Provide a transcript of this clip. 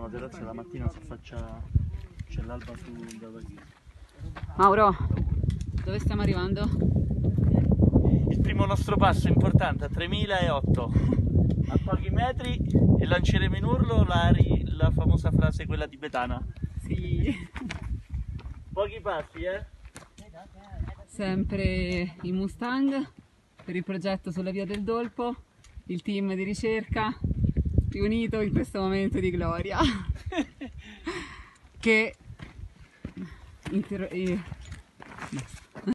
la terrazza la mattina si affaccia, c'è l'alba sul Davide. Mauro, dove stiamo arrivando? Il primo nostro passo importante a 3008, a pochi metri, e lanceremo in urlo la famosa frase, quella tibetana. Sì. Pochi passi, Sempre in Mustang per il progetto sulla via del Dolpo, il team di ricerca riunito in questo momento di gloria che basta.